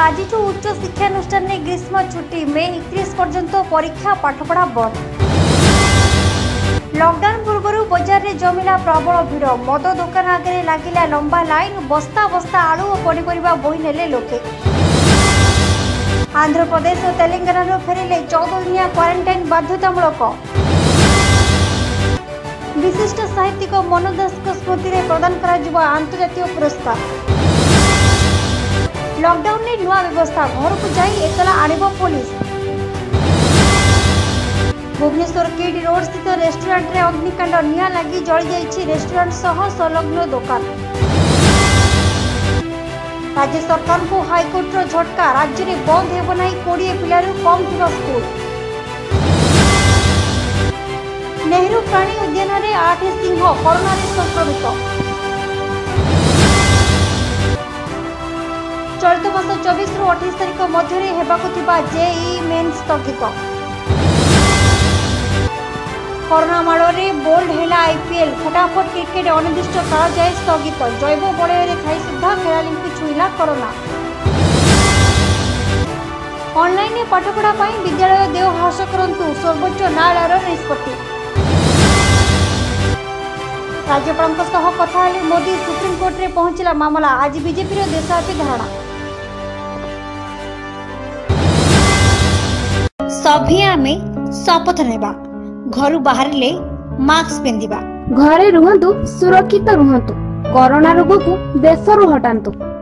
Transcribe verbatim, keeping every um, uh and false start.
आज जो उच्च शिक्षानुष्ठान में ग्रीष्म छुट्टी मे इकतीस पर्यंत परीक्षा पाठपढ़ा बंद। लॉकडाउन पूर्व बाजार में जमिला प्रबल भिड़। मद दुकान आगे लगिला लंबा लाइन। बस्ता बस्ता आलू और पनीपरिया बोही नेले लोके। आंध्र प्रदेश और तेलंगाना फेरिले चौदह दिनिया क्वारंटाइन बाध्यतामूलक। विशिष्ट साहित्यिक मनोज दास स्मृति में प्रदान करा आंतर्जातीय पुरस्कार। लॉकडाउन में नुआ व्यवस्था। घर को जाई एतला आणिबो पुलिस। भुवनेश्वर किड रोड स्थित रेस्टोरेंट रे अग्निकांड। निया लगी जली जाइछि रेस्टोरेंट सह संलग्न दुकान। राज्य सरकार को हाईकोर्ट रो झटका। राज्य में बंद हेब नहीं कोड़े पिलारू कम थिबा स्कूल। नेहरू प्राणी उद्यान रे आठ सिंह कोरोना रे संक्रमित। चलित मास चौबीस रु अठाईस तारीख मध्य जेई मेन्स स्थगित। कोरोना माड़े बोल्ड है आईपीएल। फटाफट क्रिकेट अनिर्दिष्ट काल जाए स्थगित। जैव बलय थी सुधा खेला को छुईला कोरोना। ऑनलाइन पाठपढ़ा विद्यालय देय ह्रास करंतु सर्वोच्च न्यायालय निष्पत्ति। राज्यपाल कथा मोदी सुप्रीमकोर्ट में पहुंचला मामला। आज बीजेपी देशव्यापी धारणा। सभी आमे शपथ नेबा। घर बाहरिले मास्क पिंधिबा। घरे रुहंतु सुरक्षित रुहंतु। कोरोना रोग को देशरू हटांतु।